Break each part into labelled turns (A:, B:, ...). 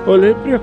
A: Olebrio.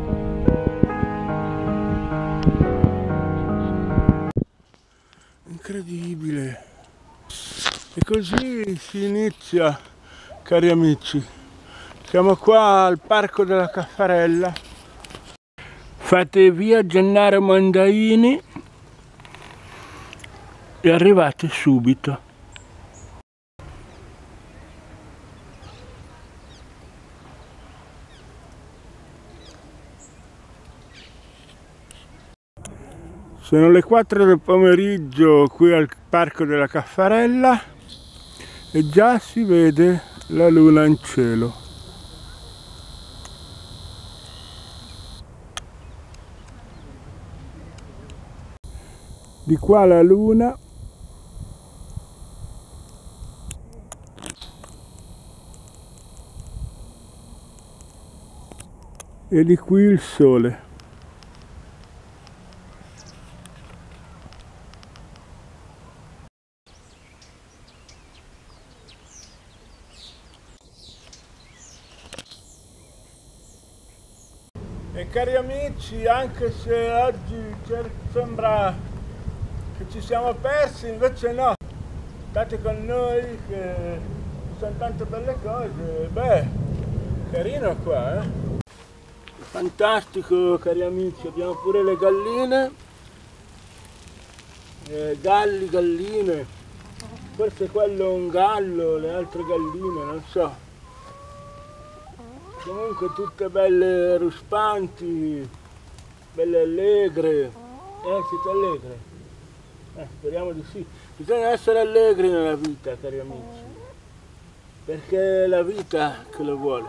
A: Incredibile. E così si inizia, cari amici. Siamo qua al Parco della Caffarella. Fate via Gennaro Mondaini e arrivate subito. Sono le 4 del pomeriggio qui al Parco della Caffarella e già si vede la luna in cielo. Di qua la luna e di qui il sole. E cari amici, anche se oggi sembra che ci siamo persi, invece no, state con noi che ci sono tante belle cose. Beh, carino qua, fantastico, cari amici, abbiamo pure le galline, galli, galline, forse quello è un gallo, le altre galline, non so. Comunque tutte belle ruspanti, belle allegre. Siete allegre? Speriamo di sì. Bisogna essere allegri nella vita, cari amici, perché è la vita che lo vuole.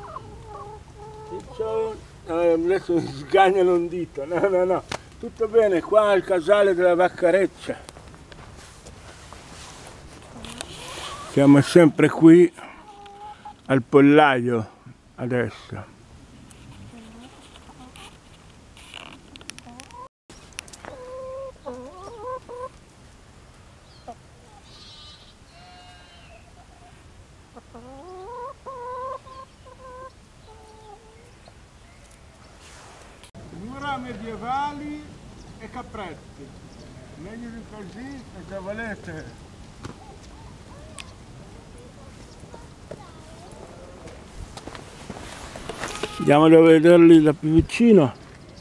A: Adesso mi sgagnano un dito, no, tutto bene, qua al casale della Vaccareccia. Siamo sempre qui al pollaio. Adesso mura medievali e capretti, meglio di così cosa volete? Andiamo a vederli da più vicino.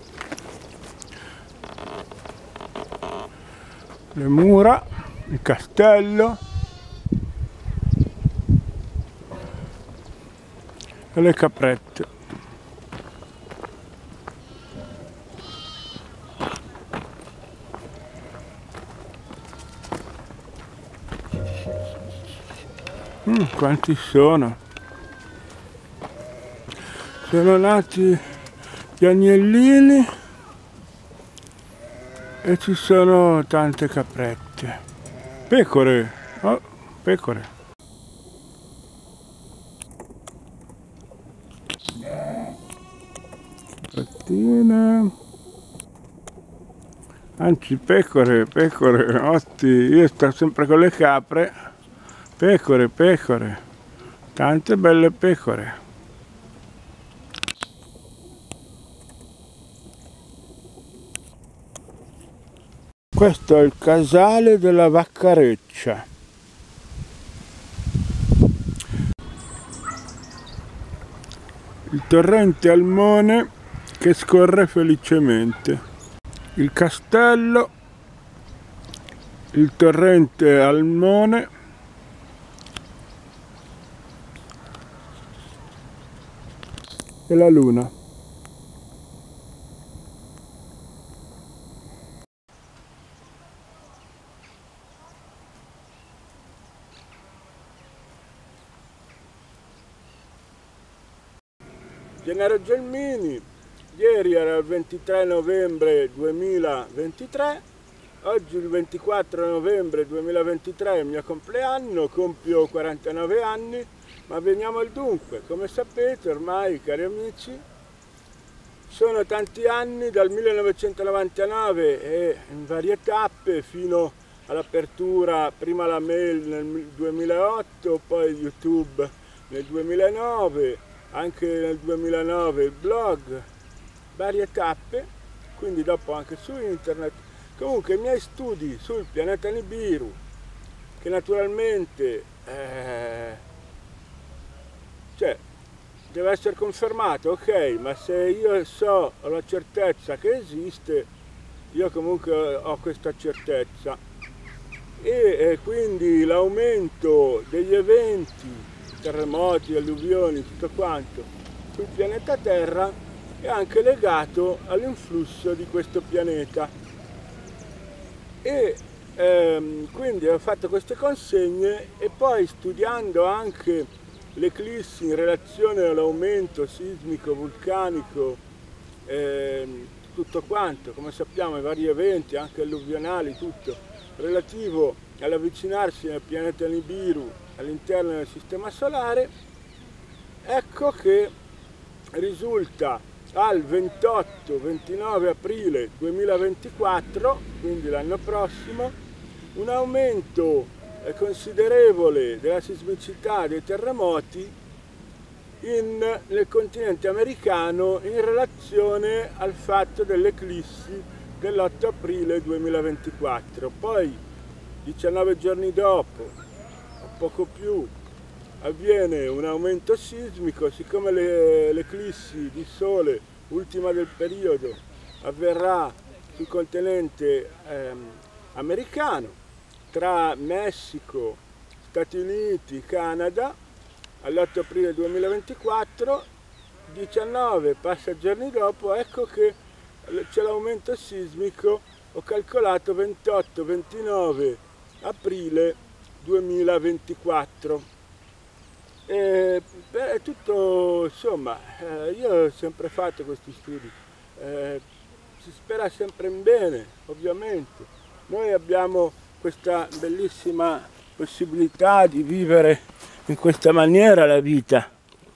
A: Le mura, il castello e le caprette. Quanti sono? Sono nati gli agnellini e ci sono tante caprette. Pecore, oh, pecore. Caprettine. Anzi, pecore, otti. Io sto sempre con le capre. Pecore. Tante belle pecore. Questo è il casale della Vaccareccia. Il torrente Almone che scorre felicemente. Il castello, il torrente Almone e la luna. Gennaro Gelmini, ieri era il 23 novembre 2023, oggi il 24 novembre 2023 è il mio compleanno, compio 49 anni, ma veniamo al dunque. Come sapete ormai, cari amici, sono tanti anni, dal 1999 e in varie tappe fino all'apertura, prima la mail nel 2008, poi YouTube nel 2009, anche nel 2009 il blog, varie tappe, quindi dopo anche su internet. Comunque i miei studi sul pianeta Nibiru, che naturalmente cioè, deve essere confermato, ok, ma se io ho la certezza che esiste, io comunque ho questa certezza. E quindi l'aumento degli eventi, terremoti, alluvioni, tutto quanto sul pianeta Terra è anche legato all'influsso di questo pianeta. E quindi ho fatto queste consegne e poi studiando anche l'eclissi in relazione all'aumento sismico, vulcanico, tutto quanto, come sappiamo i vari eventi, anche alluvionali, tutto relativo all'avvicinarsi del pianeta Nibiru all'interno del sistema solare, ecco che risulta al 28-29 aprile 2024, quindi l'anno prossimo, un aumento considerevole della sismicità dei terremoti nel continente americano in relazione al fatto dell'eclissi dell'8 aprile 2024. Poi 19 giorni dopo, o poco più, avviene un aumento sismico, siccome l'eclissi di Sole, ultima del periodo, avverrà sul continente americano, tra Messico, Stati Uniti, Canada, all'8 aprile 2024, 19 giorni dopo, ecco che c'è l'aumento sismico, ho calcolato 28-29 aprile 2024. È tutto, insomma, io ho sempre fatto questi studi, si spera sempre in bene, ovviamente. Noi abbiamo questa bellissima possibilità di vivere in questa maniera la vita.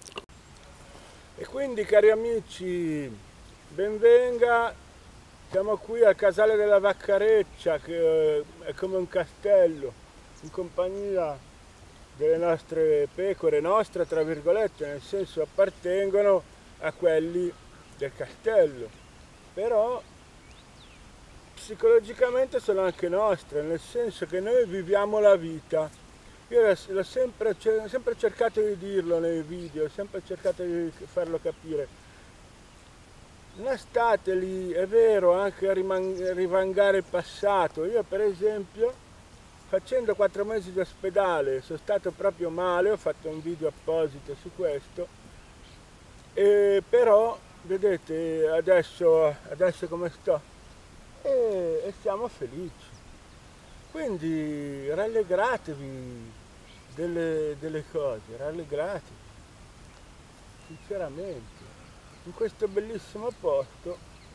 A: E quindi, cari amici, benvenga, siamo qui al Casale della Vaccareccia, che è come un castello, in compagnia delle nostre pecore, nostre tra virgolette, nel senso appartengono a quelli del castello, però psicologicamente sono anche nostre, nel senso che noi viviamo la vita. Io l'ho sempre cercato di dirlo nei video, ho sempre cercato di farlo capire. Non state lì, è vero, anche a rivangare il passato. Io per esempio, facendo 4 mesi di ospedale, sono stato proprio male, ho fatto un video apposito su questo, e però, vedete, adesso come sto, e siamo felici. Quindi rallegratevi delle cose, rallegratevi, sinceramente. In questo bellissimo posto,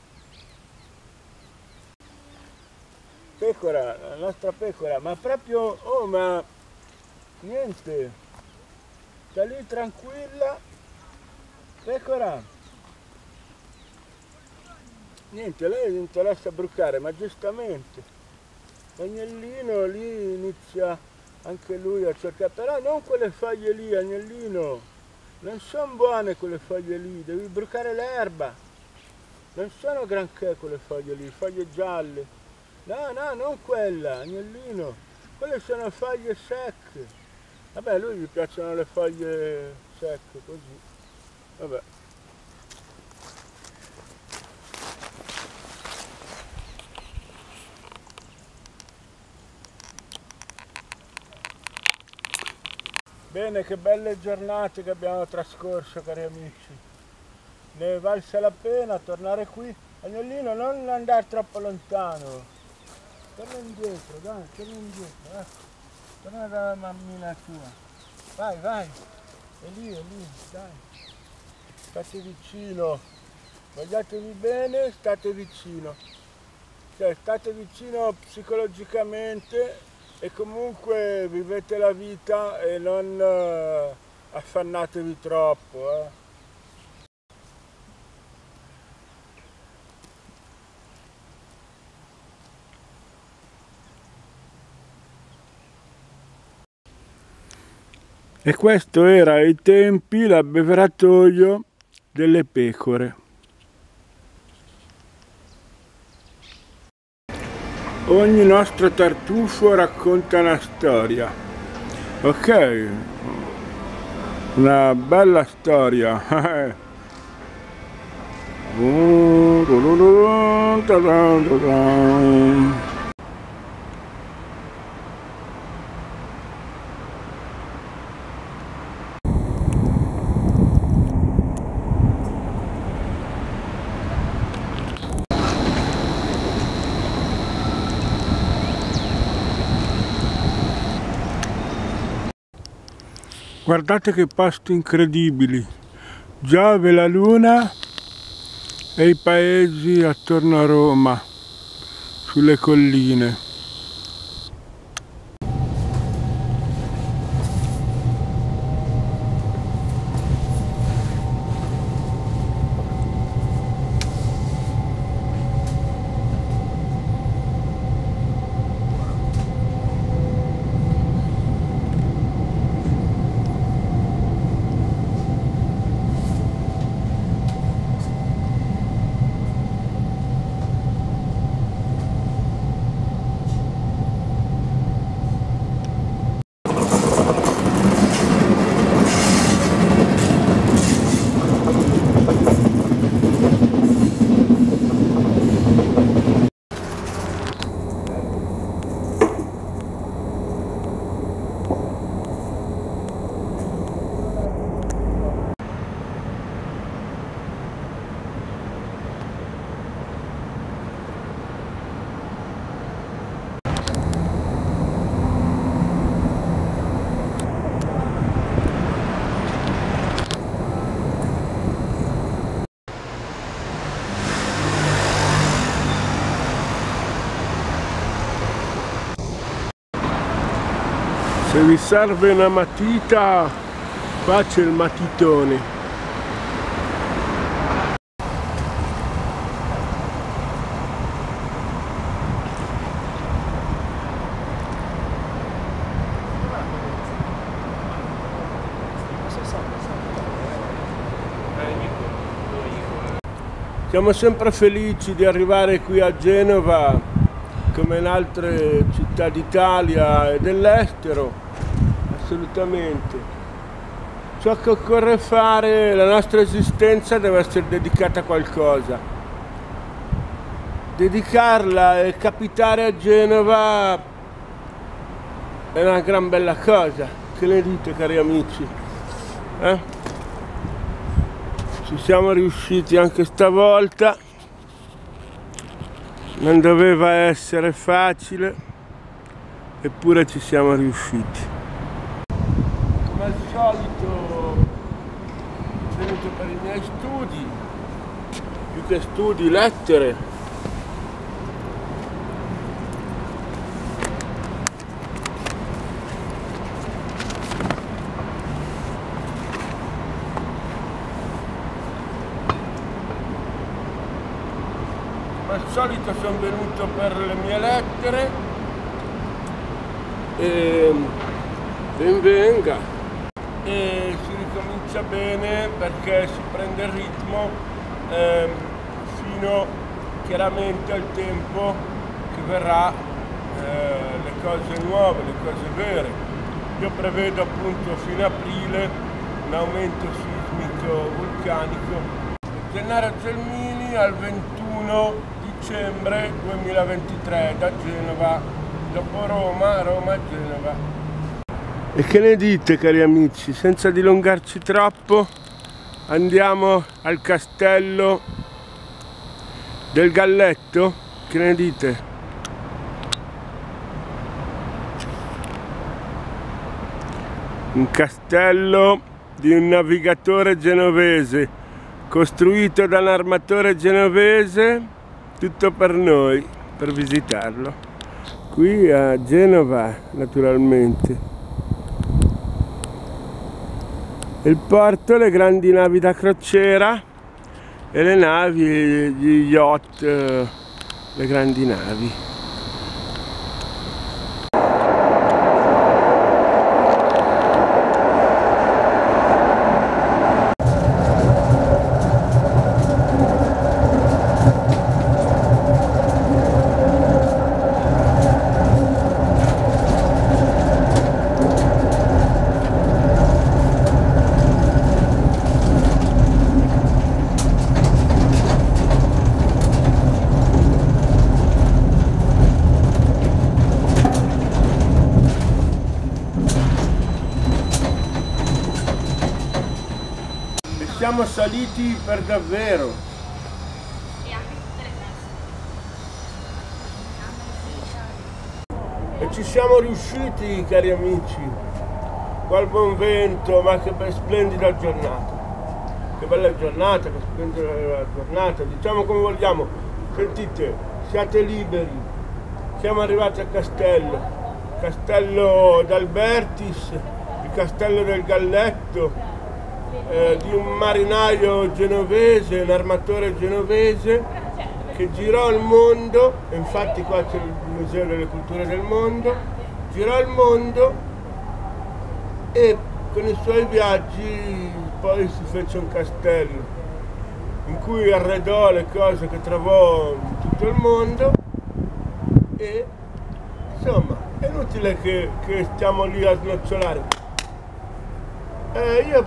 A: pecora, la nostra pecora, ma proprio, oh, ma niente, sta lì tranquilla, pecora, niente, lei gli interessa brucare, ma giustamente, l'agnellino lì inizia anche lui a cercare, però non quelle foglie lì, agnellino. Non sono buone quelle foglie lì, devi brucare l'erba. Non sono granché quelle foglie lì, foglie gialle. No, no, non quella, agnellino. Quelle sono foglie secche. Vabbè, a lui gli piacciono le foglie secche, così. Vabbè. Bene, che belle giornate che abbiamo trascorso, cari amici. Ne è valsa la pena tornare qui. Agnellino, non andare troppo lontano. Torna indietro, dai, torna indietro, ecco. Torna dalla mammina tua. Vai, vai. È lì, dai. State vicino. Vogliatevi bene, state vicino. Cioè, state vicino psicologicamente e comunque vivete la vita e non affannatevi troppo. E questo era ai tempi l'abbeveratoio delle pecore. Ogni nostro tartufo racconta una storia. Ok, una bella storia. Guardate che posti incredibili, Giove, la Luna e i paesi attorno a Roma, sulle colline. Se vi serve una matita, qua c'è il matitone. Siamo sempre felici di arrivare qui a Genova, come in altre città d'Italia e dell'estero. Assolutamente. Ciò che occorre fare, la nostra esistenza deve essere dedicata a qualcosa. Dedicarla e capitare a Genova è una gran bella cosa. Che ne dite, cari amici? Ci siamo riusciti anche stavolta. Non doveva essere facile, eppure ci siamo riusciti. Come al solito sono venuto per i miei studi, più che studi, lettere. Come al solito sono venuto per le mie lettere e ben venga. E si ricomincia bene perché si prende il ritmo fino chiaramente al tempo che verrà le cose nuove, le cose vere. Io prevedo appunto fino a aprile un aumento sismico vulcanico. Gennaro Gelmini al 21 dicembre 2023 da Genova, dopo Roma, Roma-Genova. E che ne dite, cari amici? Senza dilungarci troppo, andiamo al castello del Galletto? Che ne dite? Un castello di un navigatore genovese, costruito da un armatore genovese, tutto per noi, per visitarlo. Qui a Genova, naturalmente. Il porto, le grandi navi da crociera e le navi, gli yacht, le grandi navi. siamo saliti per davvero.
B: E anche tutte le feste.
A: E ci siamo riusciti, cari amici. Qua il buon vento, ma che splendida giornata. Che bella giornata, che splendida giornata. Diciamo come vogliamo. Sentite, siate liberi. Siamo arrivati al castello. Castello d'Albertis, il castello del Galletto, di un marinaio genovese, un armatore genovese che girò il mondo, e infatti qua c'è il Museo delle Culture del Mondo, girò il mondo e con i suoi viaggi poi si fece un castello in cui arredò le cose che trovò in tutto il mondo e insomma è inutile che stiamo lì a snocciolare. Io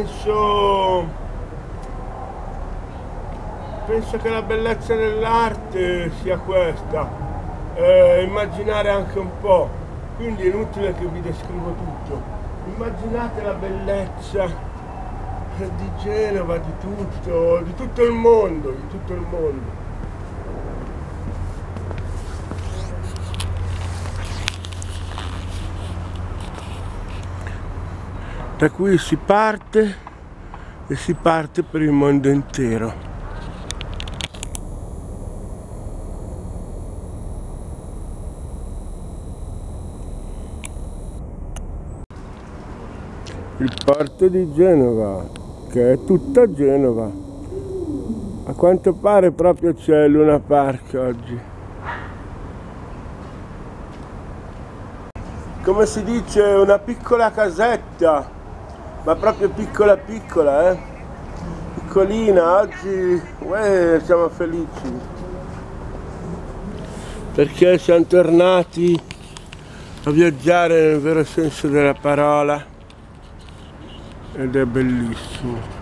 A: penso che la bellezza dell'arte sia questa, immaginare anche un po', quindi è inutile che vi descrivo tutto. Immaginate la bellezza di Genova, di tutto il mondo, di tutto il mondo. Da qui si parte e si parte per il mondo intero. Il porto di Genova, che è tutta Genova. A quanto pare proprio c'è Luna Park oggi. Come si dice, una piccola casetta. Ma proprio piccola piccola, piccolina, oggi siamo felici perché siamo tornati a viaggiare nel vero senso della parola ed è bellissimo.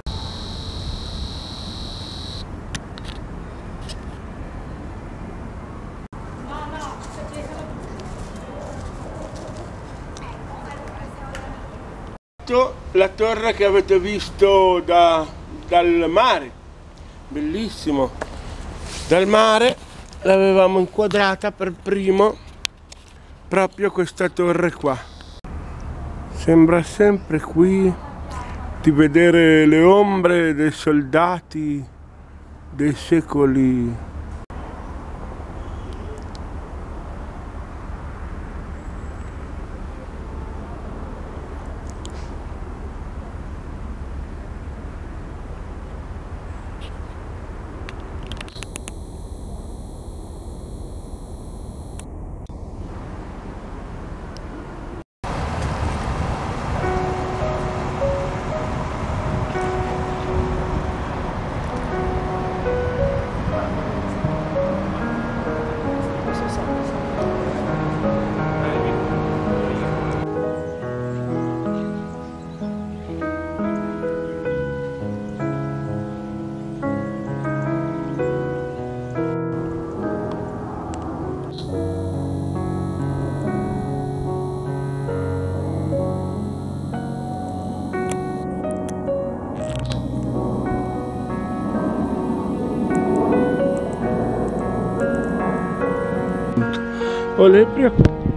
A: La torre che avete visto dal mare, bellissimo, dal mare l'avevamo inquadrata per primo proprio questa torre qua. Sembra sempre qui di vedere le ombre dei soldati dei secoli. Olha aí,